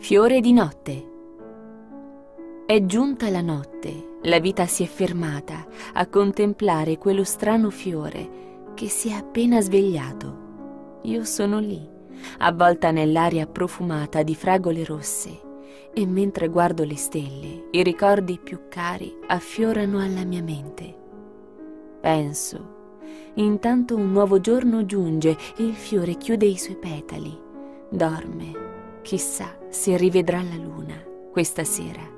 Fiore di notte. È giunta la notte, la vita si è fermata a contemplare quello strano fiore che si è appena svegliato. Io sono lì, avvolta nell'aria profumata di fragole rosse, e mentre guardo le stelle, i ricordi più cari affiorano alla mia mente. Penso, intanto un nuovo giorno giunge e il fiore chiude i suoi petali, dorme. Chissà se rivedrà la luna questa sera.